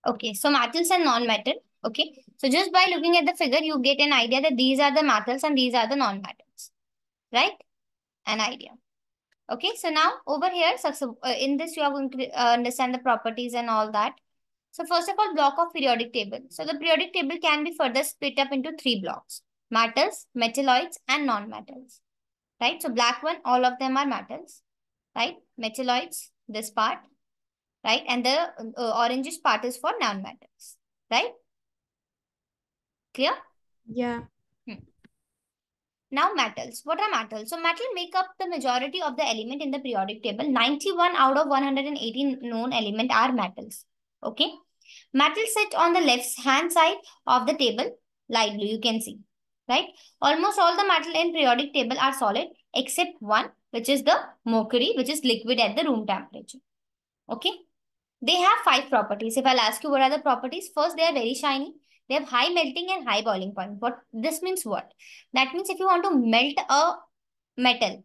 Okay, so metals and non-metal. Okay, so just by looking at the figure, you get an idea that these are the metals and these are the non-metals, right? An idea. Okay, so now over here, so in this you are going to understand the properties and all that. So first of all, block of periodic table. So the periodic table can be further split up into three blocks: metals, metalloids, and non-metals. Right? So black one, all of them are metals. Right? Metalloids, this part. Right? And the orangish part is for non-metals. Right? Clear? Yeah. Hmm. Now metals. What are metals? So metal make up the majority of the element in the periodic table. 91 out of 118 known element are metals. Okay. Metals sit on the left hand side of the table. Light blue you can see. Right. Almost all the metal in periodic table are solid except one, which is the mercury, which is liquid at the room temperature. Okay. They have five properties. If I'll ask you what are the properties, first they are very shiny. They have high melting and high boiling point. What this means what? That means if you want to melt a metal,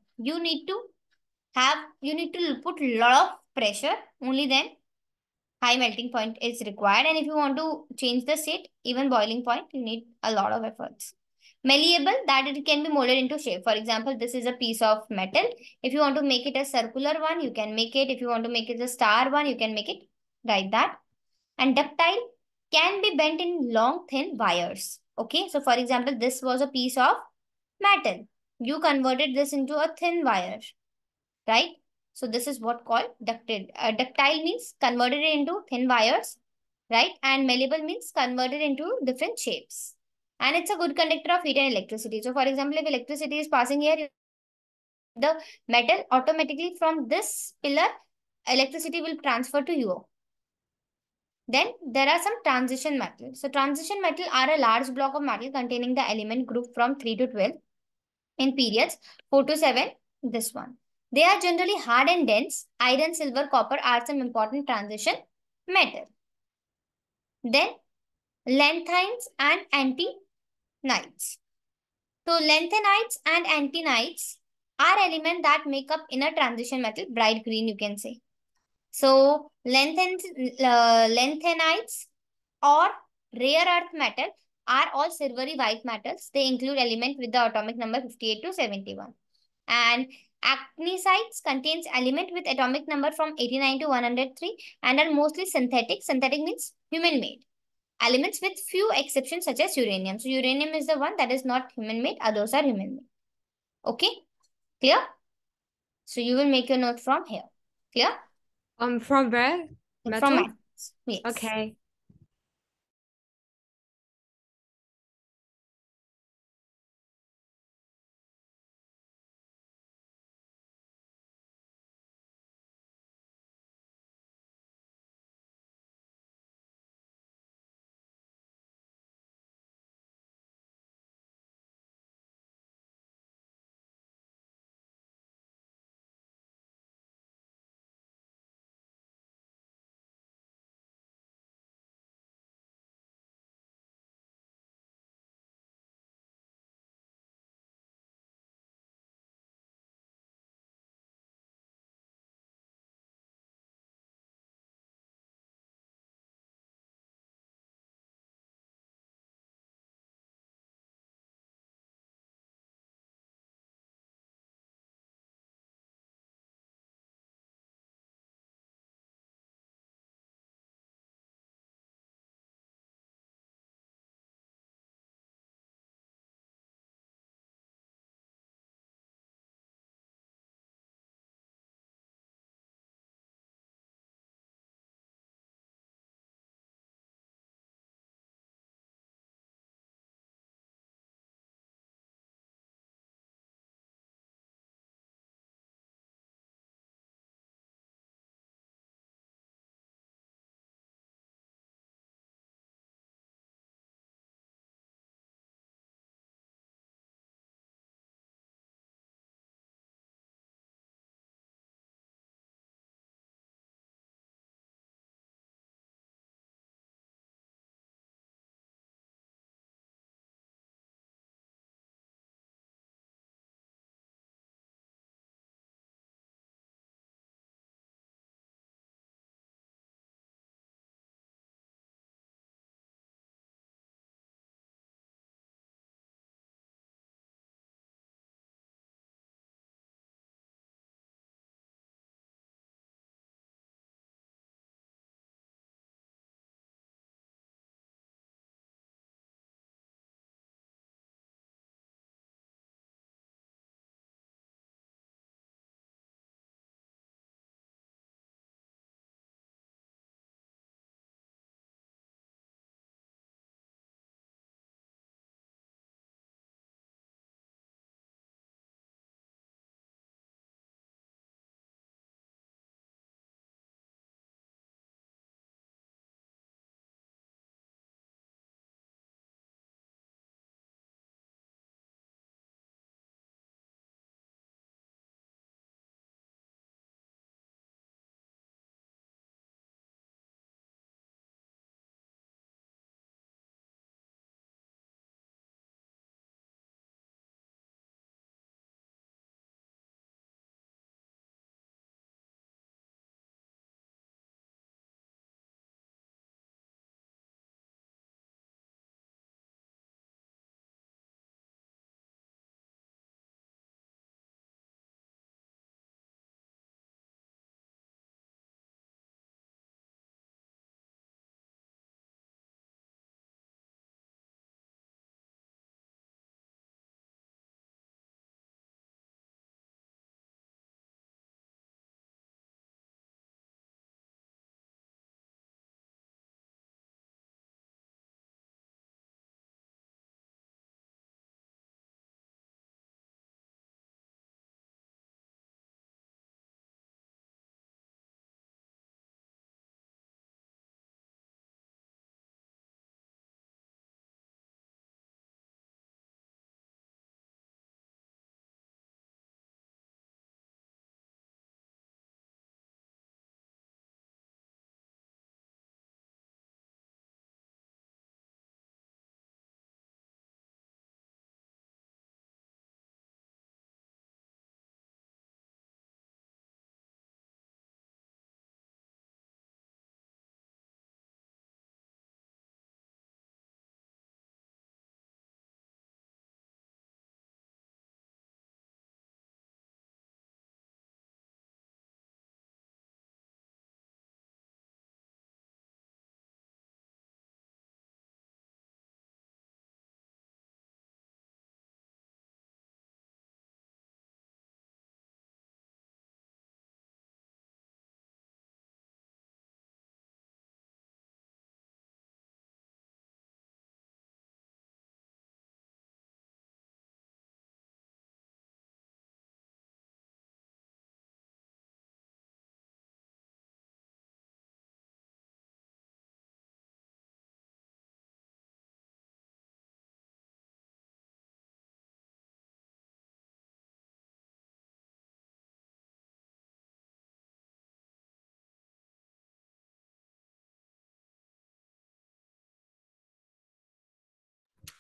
you need to put lot of pressure. Only then high melting point is required. And if you want to change the state, even boiling point, you need a lot of efforts. Malleable, that it can be molded into shape. For example, this is a piece of metal. If you want to make it a circular one, you can make it. If you want to make it a star one, you can make it like that. And ductile can be bent in long, thin wires. Okay, so for example, this was a piece of metal. You converted this into a thin wire, right? So this is what called ductile. Ductile means converted into thin wires, right? And malleable means converted into different shapes. And it's a good conductor of heat and electricity. So for example, if electricity is passing here, the metal automatically from this pillar, electricity will transfer to you. Then there are some transition metals. So transition metal are a large block of metal containing the element group from 3 to 12 in periods 4 to 7, this one. They are generally hard and dense. Iron, silver, copper are some important transition metal. Then lanthanides and antinides. So lanthanides and antinides are elements that make up inner transition metal, bright green you can say. So lanthanides or rare earth metal are all silvery white metals. They include elements with the atomic number 58 to 71. And actinides contains element with atomic number from 89 to 103 and are mostly synthetic. Synthetic means human made. Elements with few exceptions such as uranium. So uranium is the one that is not human made. Others are human made. Okay. Clear? So you will make your note from here. Clear? From where? From Metal? maths. Yes. Okay.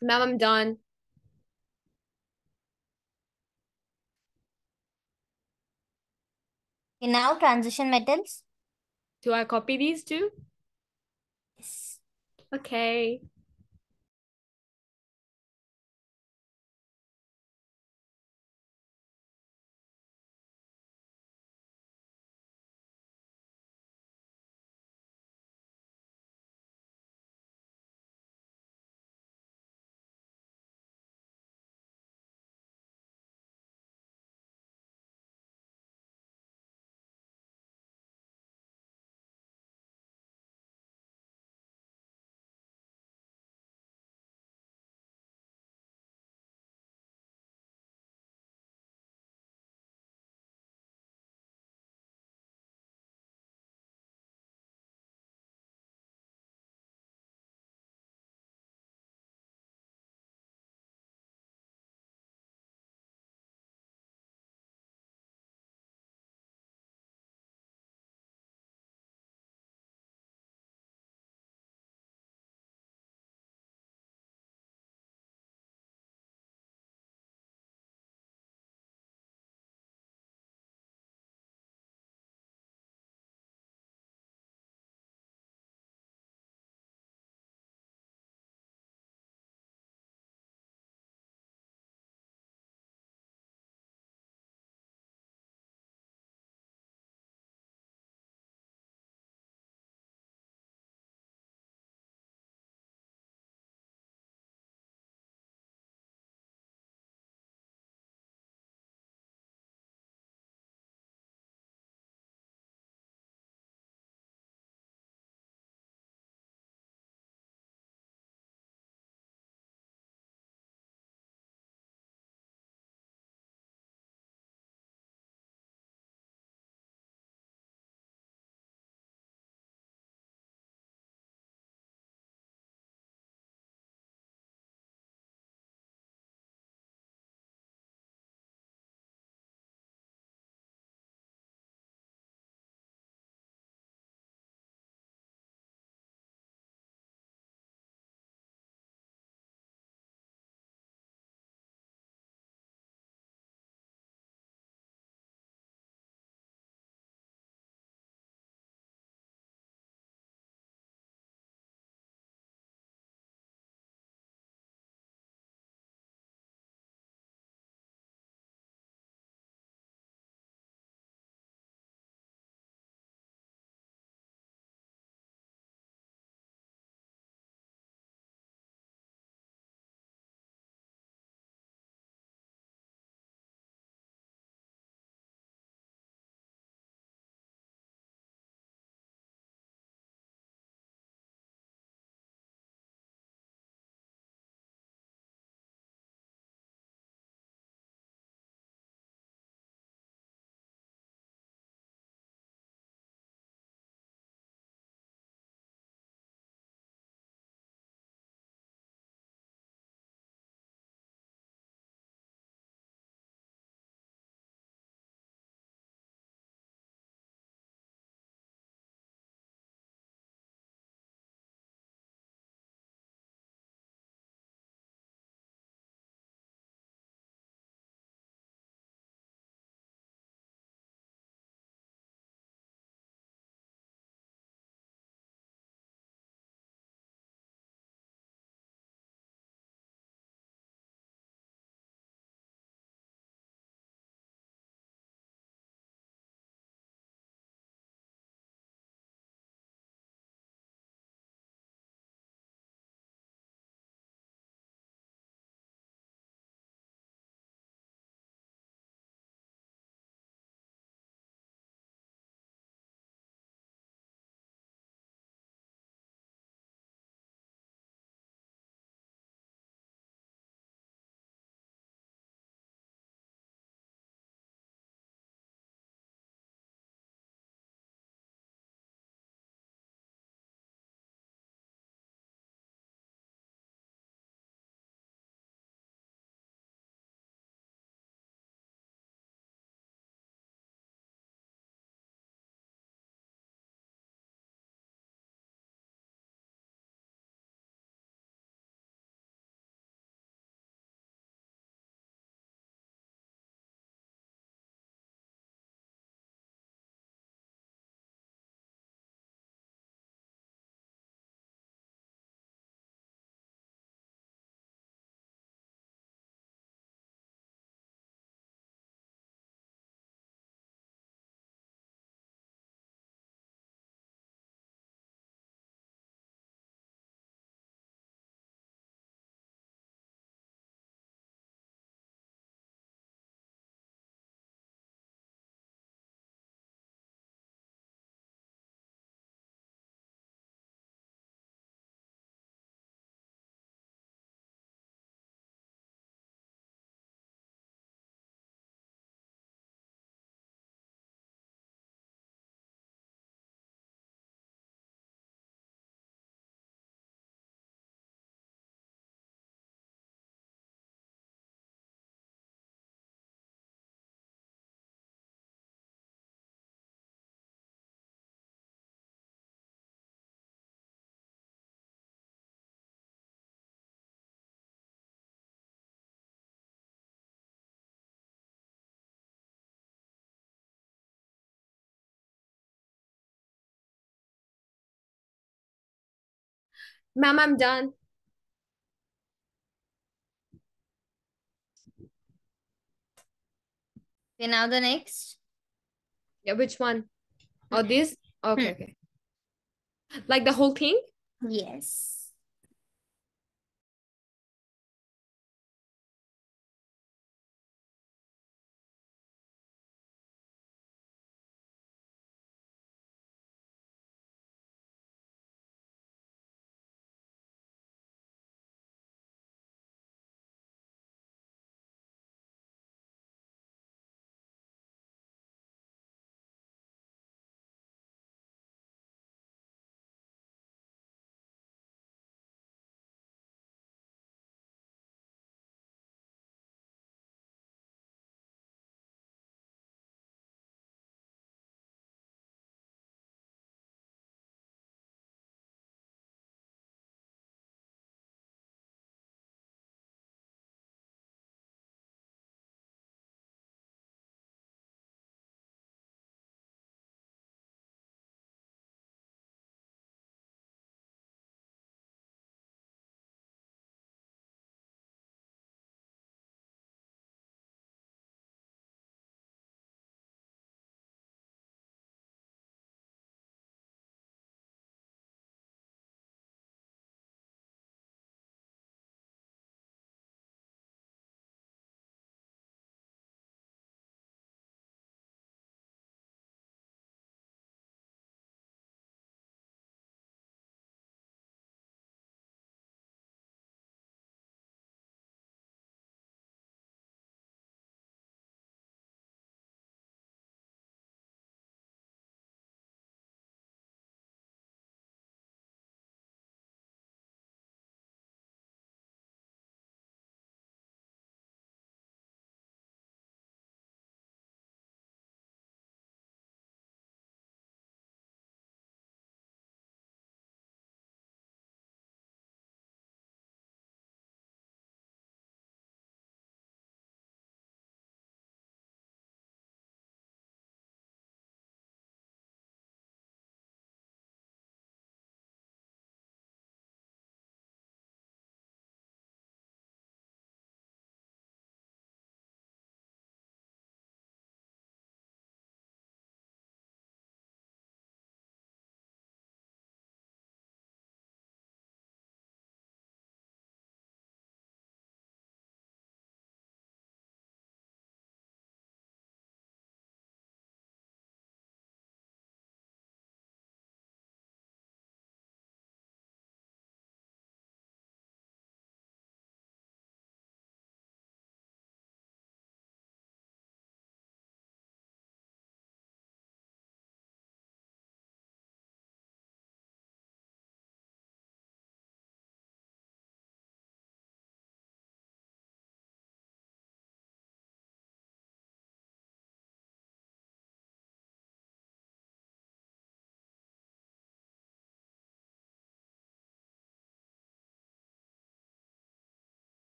Ma'am, I'm done. Okay, now transition metals. Do I copy these two? Yes. Okay. Ma'am, I'm done. Okay, now the next. Yeah, which one? Oh, this? Okay, Hmm. okay. Like the whole thing? Yes.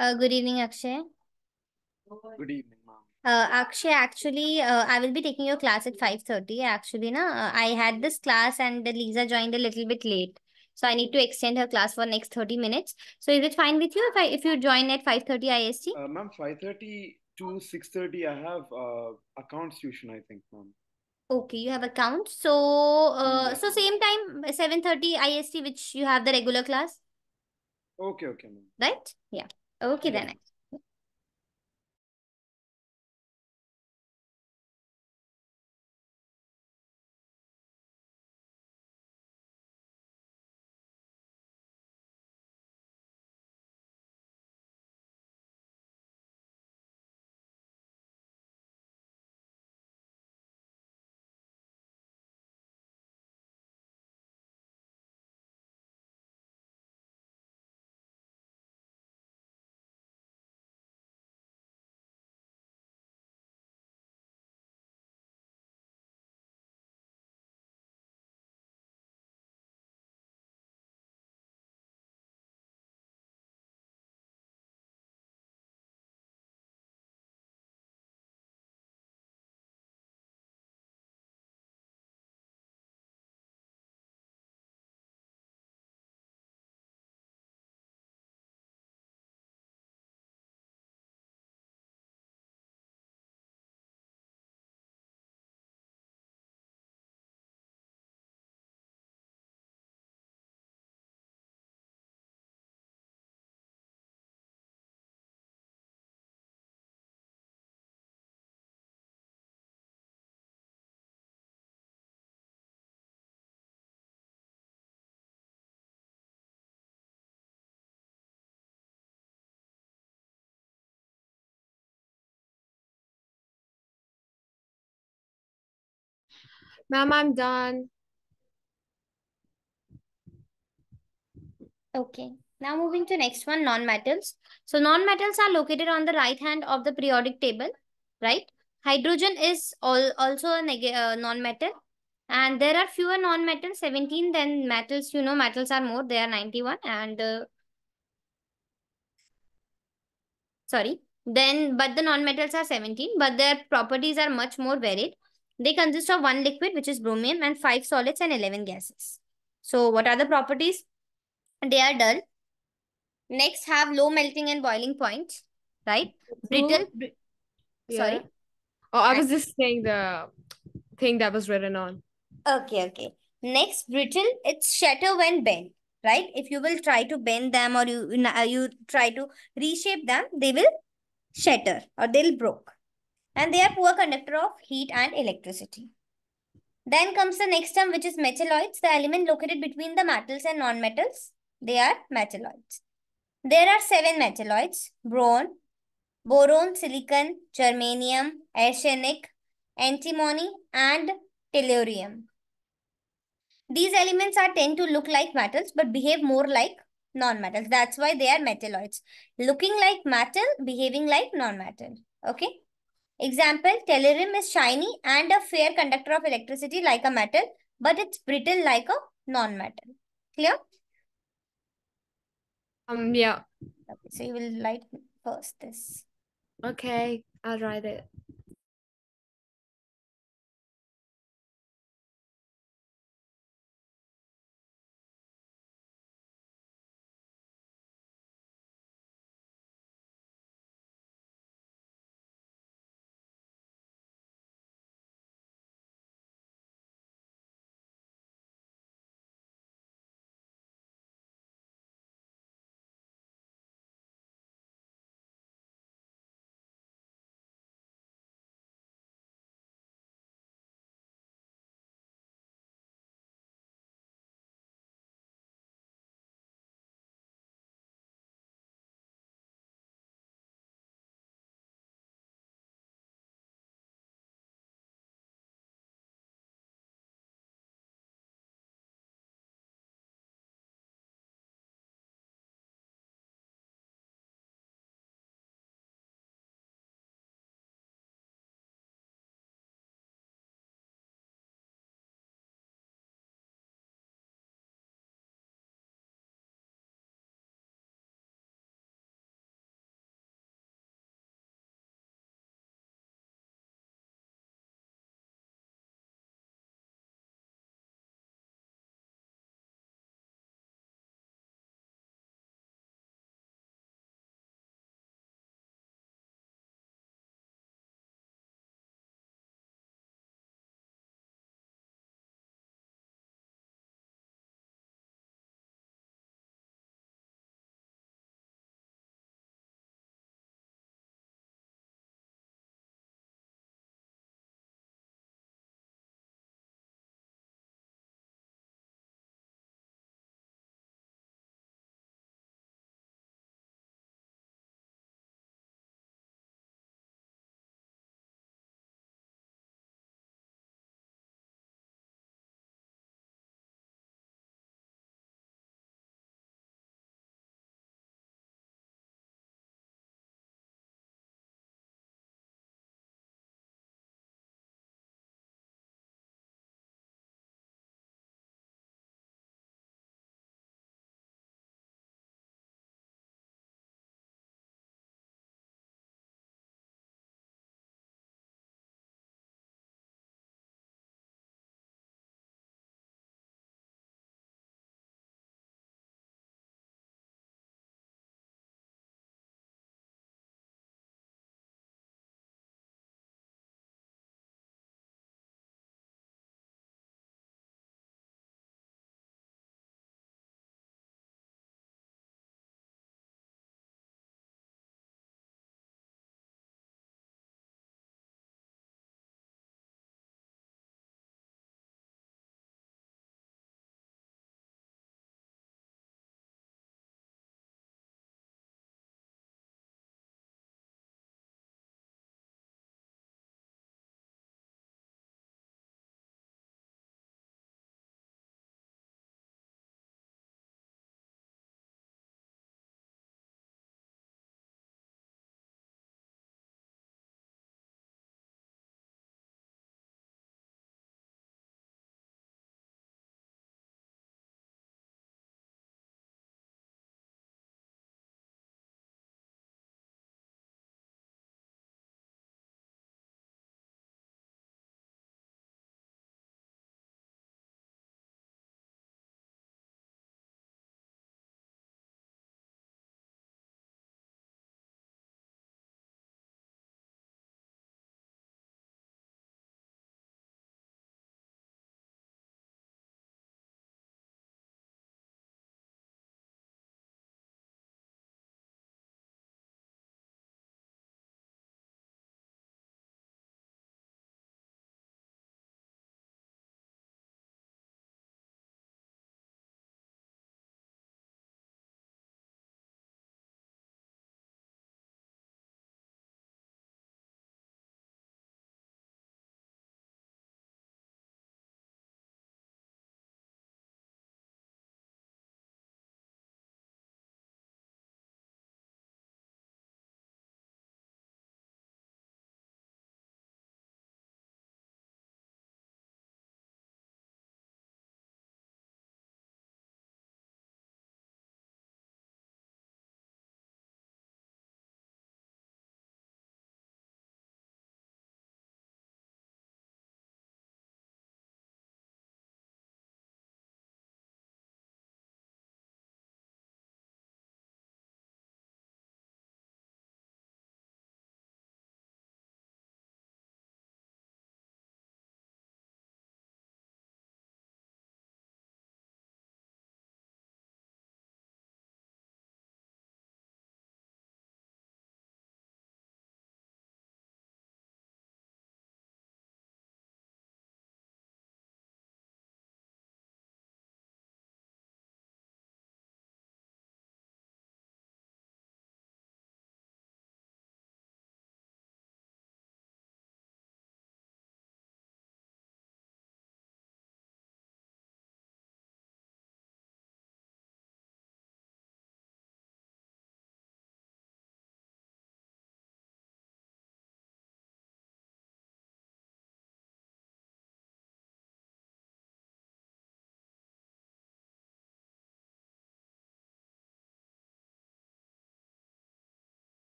Good evening, Akshay. Good evening, ma'am. Akshay, actually, I will be taking your class at 5:30. Actually, I had this class and Lisa joined a little bit late. So I need to extend her class for next 30 minutes. So is it fine with you if you join at 5:30 IST? Ma'am, 5:30 to 6:30, I have accounts tuition, I think, ma'am. Okay, you have account. So Yes, so ma'am. same time 7:30 IST, which you have the regular class, Okay, okay, ma'am. right? Yeah. Okay Yes. then. Ma'am, I'm done. Okay. Now moving to next one, non-metals. So non-metals are located on the right hand of the periodic table, right? Hydrogen is also a non-metal. And there are fewer non-metals, 17, than metals. You know, metals are more, they are 91. And sorry. But the non-metals are 17, but their properties are much more varied. They consist of one liquid, which is bromine, and five solids and 11 gases. So what are the properties? They are dull. Next, have low melting and boiling points, right? True. Brittle, Yeah. sorry. Oh, I And was just saying the thing that was written on. okay. Next, brittle, it's shatter when bent, right? If you will try to bend them or you try to reshape them, they will shatter or they'll broke. And they are poor conductor of heat and electricity. Then comes the next term, which is metalloids, the element located between the metals and non-metals. They are metalloids. There are seven metalloids: boron, silicon, germanium, arsenic, antimony, and tellurium. These elements are tend to look like metals but behave more like non-metals. That's why they are metalloids. Looking like metal, behaving like non-metal. Okay. Example, tellurium is shiny and a fair conductor of electricity like a metal, but it's brittle like a non-metal. Clear? Yeah. Okay, so you will write first this. Okay, I'll write it.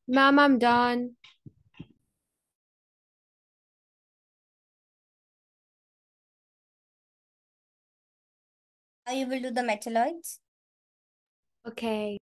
Ma'am, I'm done. Now you will do the metalloids. Okay.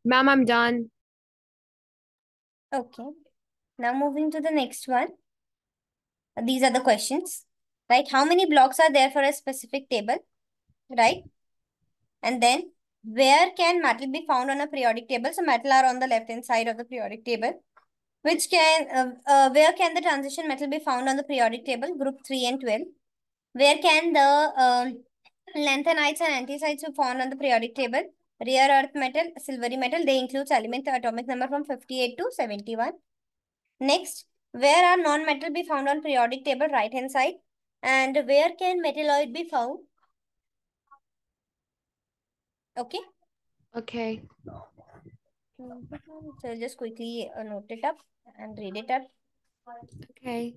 Ma'am, I'm done. Okay. Now moving to the next one. These are the questions, right? How many blocks are there for a specific table, right? And then where can metal be found on a periodic table? So metal are on the left hand side of the periodic table. Where can the transition metal be found on the periodic table? Group 3 and 12. Where can the lanthanides and anticides be found on the periodic table? Rare earth metal, silvery metal. They include element atomic number from 58 to 71. Next, where are non-metal be found on periodic table? Right hand side. And where can metalloid be found? Okay. Okay. So just quickly note it up and read it up. Okay.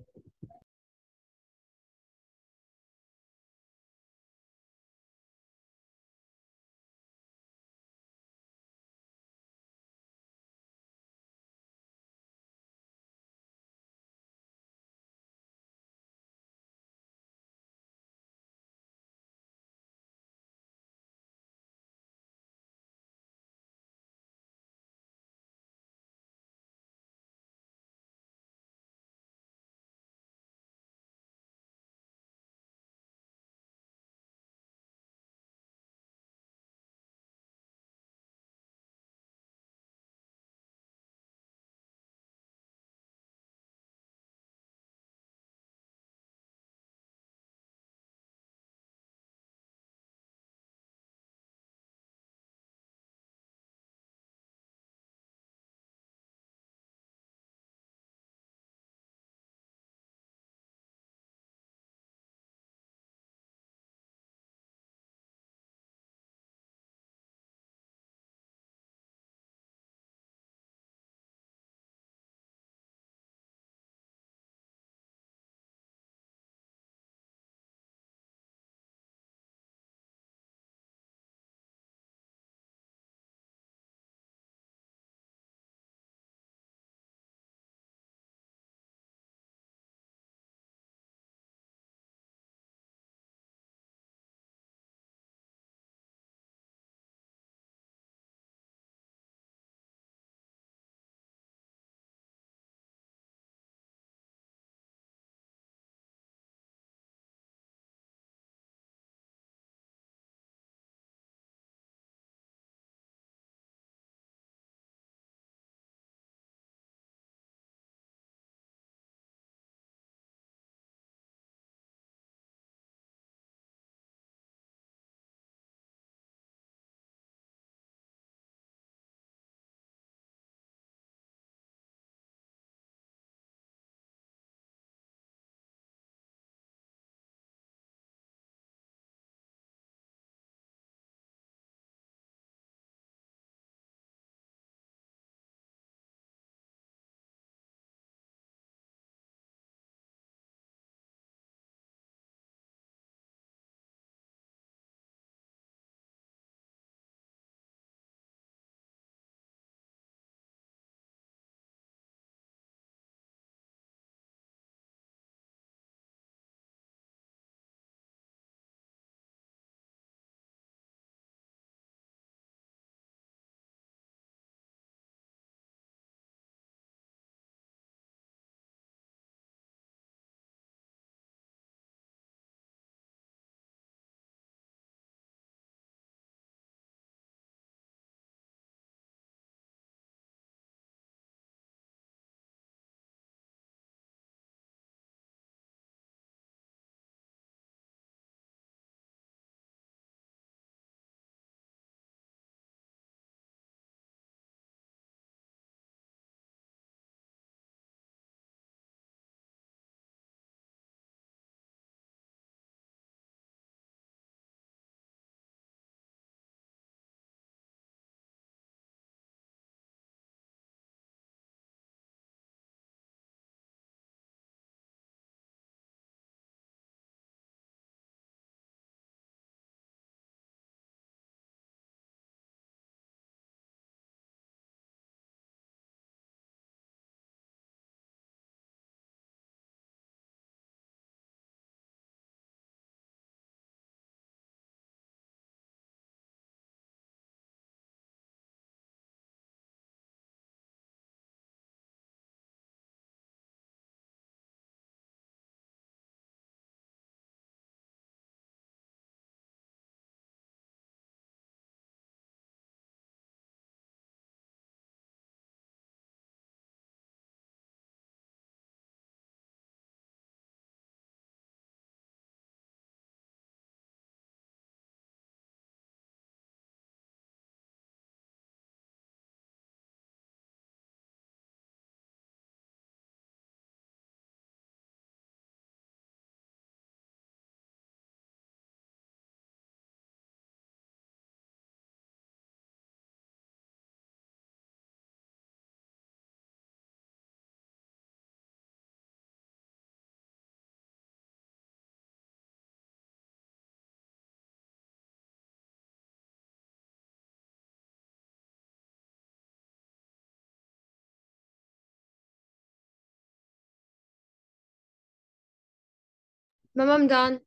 Ma'am, I'm done.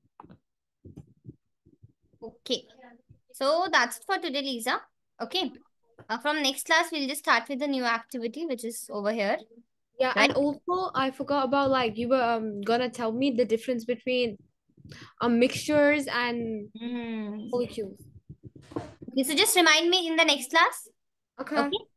Okay. So that's it for today, Lisa. Okay. From next class, we'll just start with the new activity, which is over here. Yeah, Right. and also I forgot about, like, you were gonna tell me the difference between mixtures and molecules. Okay, so just remind me in the next class. Okay. Okay.